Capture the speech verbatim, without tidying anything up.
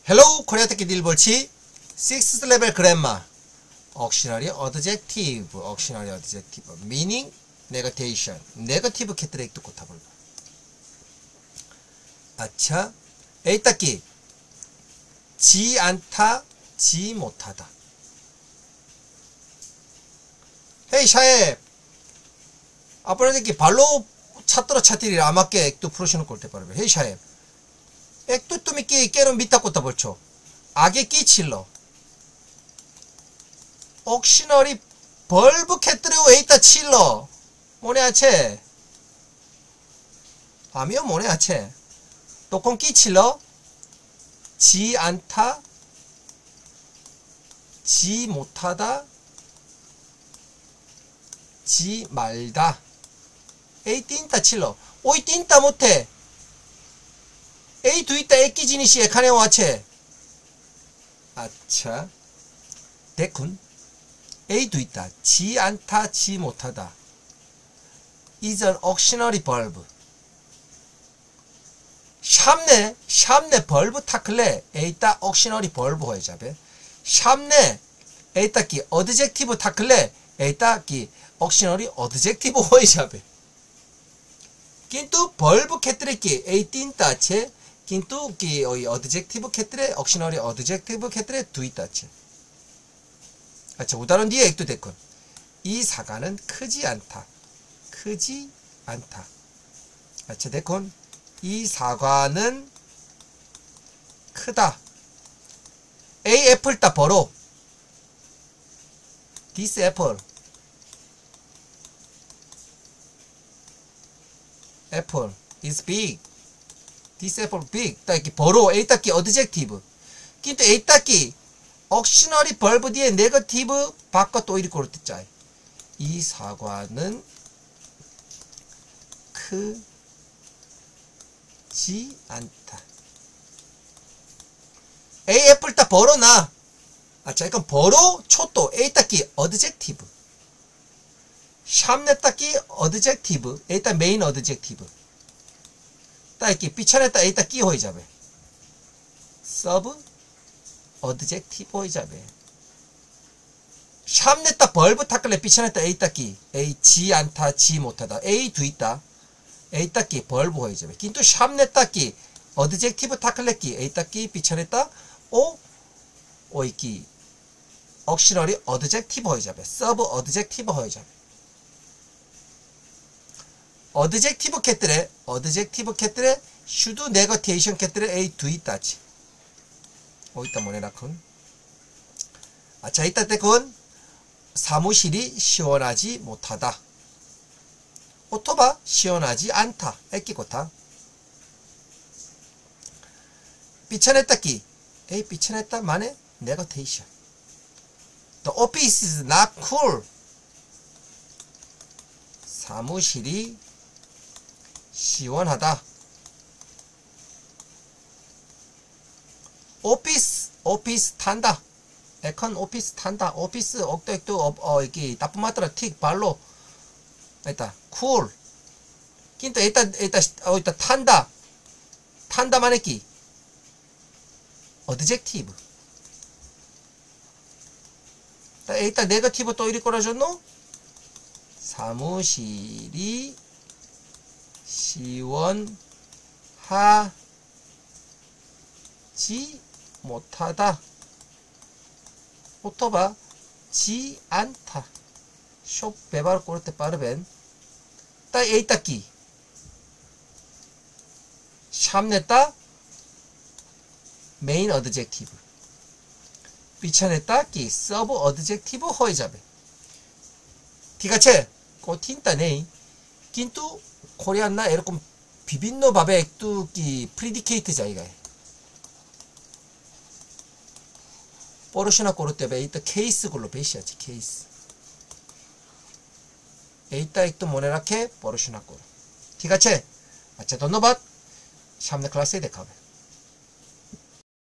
Hello, 코리아 듣기 닐볼치 sixth level grammar. auxiliary adjective, auxiliary adjective, meaning, negation, negative 캐트렉트 고타볼. 아차, 에이 따기, 지 않다, 지 못하다. 헤이 샤에, 아빠네들끼 발로 찾더라 찾들이 아맞게 액도 풀어주는 꼴때 바로. 헤이 샤에, 액도 또 미끼 깨는 밑다 꽂다 벌쳐. 악에 끼칠러. 옥시너리 벌브 캐트레오 에이따 칠러. 뭐네아체. 아미요 뭐네아체. 또콘 끼칠러. 지 않다. 지 못하다. 지 말다. 에이 띵따 칠러. 오이 띵따 못해. 에이 두이따 에끼지니시 에카네 와체. 아차. 데쿤. 에이 두이따. 지 않다, 지 못하다. is an auxiliary verb. 샵네, 샵네 벌브 타클레 에이따 auxiliary verb 호에자베. 샵네 에이따끼 adjective 타클레 에이따끼 auxiliary adjective 호에자베. किंतु verb क्षेत्रे एई तीनटा আছে কিন্তু কি ওই adjective ক্ষেত্রে auxiliary adjective ক্ষেত্রে দুইটা আছে. আচ্ছা 우다론 뒤에 액도 দেখুন. 이 사과는 크지 않다. 크지 않다. 아차 দেখুন. 이 사과는 크다. A apple 따 벌어. This apple. apple is big. This apple big. 딱 이렇게 벌어. A 따기 adjective. কিন্তু A 따기 auxiliary verb 뒤에 negative 바꿔 또 이렇게 그렇댔죠. 이 사과는 크지 않다. A 애플 따 벌어나. 아, 자, 이건 벌어 초또 A 따기 adjective. 샵네 따기 adjective. A 따 main adjective. 따 이렇게 삐찬에 따 A 따 끼 호이자베. sub adjective 호이자베. 샵네 따 벌브 타클레 삐찬에 따 A 따기. A 지 않다, 지 못하다. A 두있다. A 따기 벌브 호이자베. 근데 샵네 따기 adjective 타클레기 A 따기 삐찬에 따 오 오이기 auxiliary adjective 호이자베. sub adjective 호이자베. adjective 캐트레 adjective 캐트레 should negation 캐트레 A 두있다지. 오이따 모네라쿤. 아, 자, 이따 때군 사무실이 시원하지 못하다. 오토바 시원하지 않다. 애끼고타. 삐쳐냈다끼. 에이 삐쳐냈다 만에 네거테이션. The office is not cool. 사무실이 시원하다. 오피스, 오피스 탄다. 에컨 오피스 탄다. 오피스 억도액도 어, 어 이기 나쁜 마트라 틱 발로. 일단 쿨. 근데 일단 일단 어 일단 탄다. 탄다 만했기. 어드젝티브. 일단 네거티브 또 이리 꼬라줬노? 사무실이 시원하지 못하다. 오토바 지 않다. 쇼 베바르 꼬르테 빠르벤. 따 에이 따끼. 샵냈다. 메인 어드젝티브. 삐쳐냈다 끼. 서브 어드젝티브 호이자베. 디가체 꼬틴따 네이. কিন্তু কোরিয়ান না এরকম বিভিন্ন ভাবে একটু কি প্রিডিকেট জায়গায় পড়াশোনা করতে হবে. এইটা কেসগুলো বেশি আছে. কেস এইটা একটু মনে রাখে পড়াশোনা করো. ঠিক আছে? আচ্ছা ধন্যবাদ. সামনে ক্লাসে দেখা হবে.